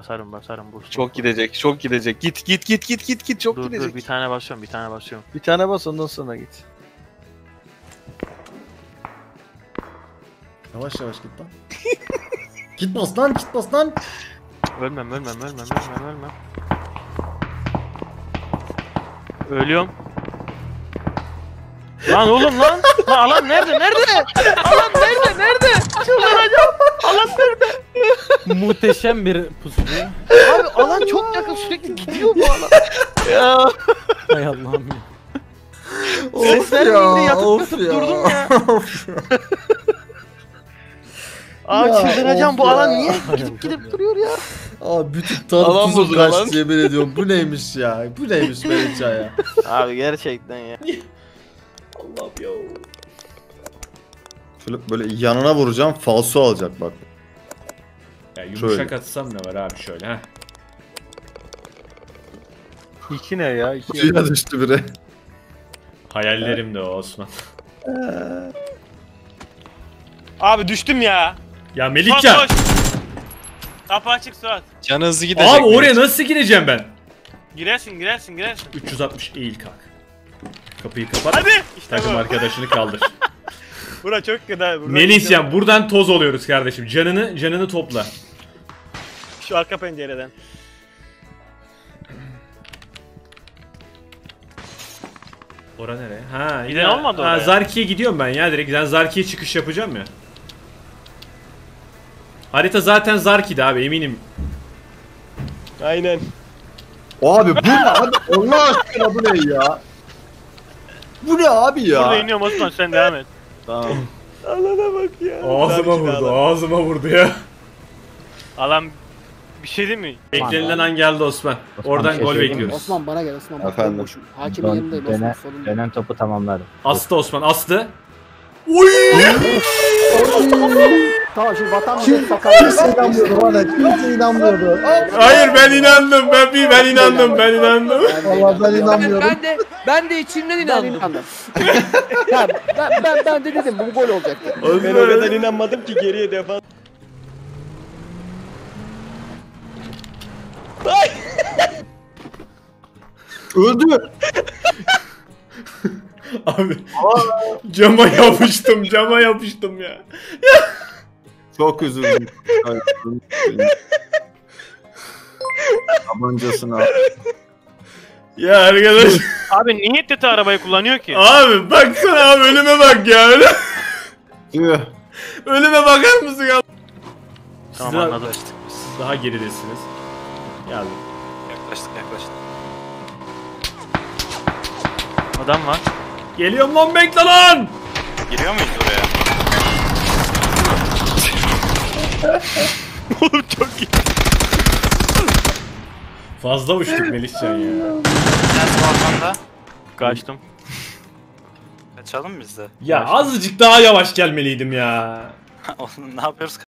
Basarım bu. Çok gidecek, çok gidecek. Git çok gidecek. Dur bir tane basıyorum. Bir tane bas ondan sonra git. Yavaş yavaş git lan. Git bas lan. Ölmem. Ölüyorum. Lan oğlum lan. Lan alan nerede? Alan nerede? Çıldıracağım. Alan nerede? Muhteşem bir pusu. Abi alan çok yakın, sürekli gidiyor bu alan. Ya. Hay Allah'ım ya. Ses vermeyeyim de yatıp durdum ya. Abi Ya, çıldıracağım, of bu alan ya. niye gidip duruyor ya? Abi bütün tadı Alan tuzu bozuluyor lan. kaçtı yemin ediyorum. Bu neymiş ya? Bu neymiş Melihcan ya? Abi gerçekten ya. Allah'ım ya. Şöyle böyle yanına vuracağım, falso alacak bak. Ya yumuşak Şöyle. atsam ne var abi şöyle ha. İki ne ya? İki. Suya düştü biri. Hayallerim de o Osman. Abi düştüm ya. Ya Melihcan. Kapı açık Suat. Can hızlı gidecek. Abi oraya nasıl gireceğim ben? Girersin. 360 eğil kalk. Kapıyı kapat. Hadi. İşte Takım bu. arkadaşını kaldır. Bura çok güzel. Melihcan buradan toz oluyoruz kardeşim. Canını topla. Şu arka pencereden. Ora nereye? Ha, Giden ya- olmadı ha, oraya. Zarki'ye gidiyorum ben ya direkt. Ben Zarki'ye çıkış yapacağım ya. Harita zaten Zarki'de abi eminim. Aynen. Abi bu ne abi? Allah aşkına bu ne ya? Bu ne abi ya? Burada iniyorum Osman, sen devam et. Tamam. Alana bak ya. Ağzıma vurdu ya. Alan bir şey değil mi? Beklenilen an geldi Osman. Oradan şey gol söyleyeyim mi? bekliyoruz. Osman bana gel Osman. Bak, Efendim? ben boşum. Hakimin yanındayım Osman. Solunda. Dönen topu tamamladım. Astı Osman astı. Tamam şimdi vatan millet bakar. Kimse inanmıyordu bana. Kimse inanmıyordu. Hayır ben inandım. Ben inandım. Allah ben inanmıyorum. Ben de içimden Ben inandım. inandım. Ya ben de dedim bu gol olacaktı. Ben o kadar inanmadım ki, geriye defans. Öldü. Abi cama yapıştım ya. Çok üzüldüm. Tabancasını al. Ya arkadaş. Abi niye Tete arabayı kullanıyor ki? Abi baksana abi ölüme bak ya. Tüh. Ölüme bakar mısın ya? Tamam, Siz anladım. Siz daha geridesiniz. Geldim. Yaklaştık. Adam var. Geliyorum lan bekle lan. Giriyor muyuz oraya? Oğlum çok iyi. Fazla uçtuk Melihcan ya. Nerede ormanda? Kaçtım. Kaçalım biz de. Ya azıcık daha yavaş gelmeliydim ya. Oğlum ne yapıyoruz?